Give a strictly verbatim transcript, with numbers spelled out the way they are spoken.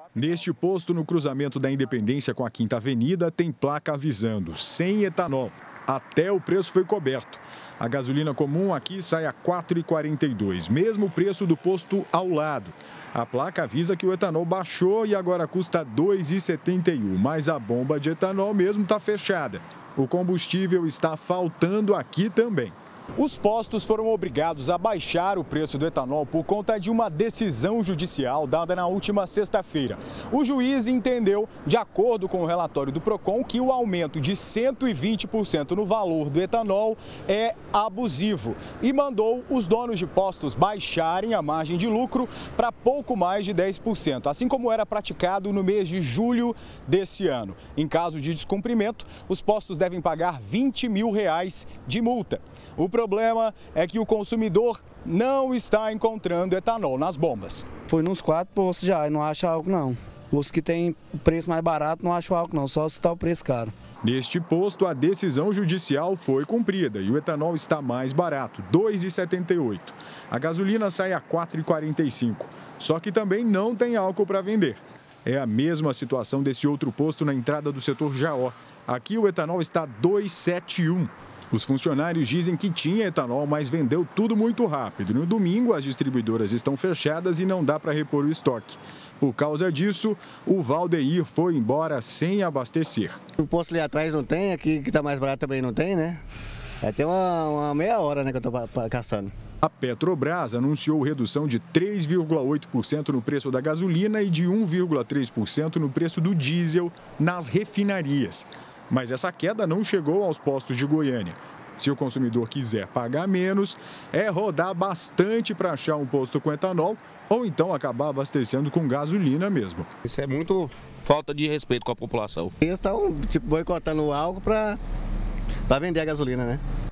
Neste posto, no cruzamento da Independência com a Quinta Avenida, tem placa avisando sem etanol. Até o preço foi coberto. A gasolina comum aqui sai a quatro reais e quarenta e dois centavos, mesmo preço do posto ao lado. A placa avisa que o etanol baixou e agora custa dois reais e setenta e um centavos, mas a bomba de etanol mesmo está fechada. O combustível está faltando aqui também. Os postos foram obrigados a baixar o preço do etanol por conta de uma decisão judicial dada na última sexta-feira. O juiz entendeu, de acordo com o relatório do Procon, que o aumento de cento e vinte por cento no valor do etanol é abusivo e mandou os donos de postos baixarem a margem de lucro para pouco mais de dez por cento, assim como era praticado no mês de julho desse ano. Em caso de descumprimento, os postos devem pagar vinte mil reais de multa. O problema é que o consumidor não está encontrando etanol nas bombas. Fui nos quatro postos já e não acho álcool não. Os que tem o preço mais barato não acho álcool não, só se está o preço caro. Neste posto, a decisão judicial foi cumprida e o etanol está mais barato, dois reais e setenta e oito centavos. A gasolina sai a quatro reais e quarenta e cinco centavos, só que também não tem álcool para vender. É a mesma situação desse outro posto na entrada do setor Jaó. Aqui o etanol está dois reais e setenta e um centavos. Os funcionários dizem que tinha etanol, mas vendeu tudo muito rápido. No domingo, as distribuidoras estão fechadas e não dá para repor o estoque. Por causa disso, o Valdeir foi embora sem abastecer. O posto ali atrás não tem, aqui que está mais barato também não tem, né? Vai ter uma, uma meia hora, né, que eu estou caçando. A Petrobras anunciou redução de três vírgula oito por cento no preço da gasolina e de um vírgula três por cento no preço do diesel nas refinarias. Mas essa queda não chegou aos postos de Goiânia. Se o consumidor quiser pagar menos, é rodar bastante para achar um posto com etanol ou então acabar abastecendo com gasolina mesmo. Isso é muito falta de respeito com a população. Eles estão tipo, boicotando o álcool para vender a gasolina, né?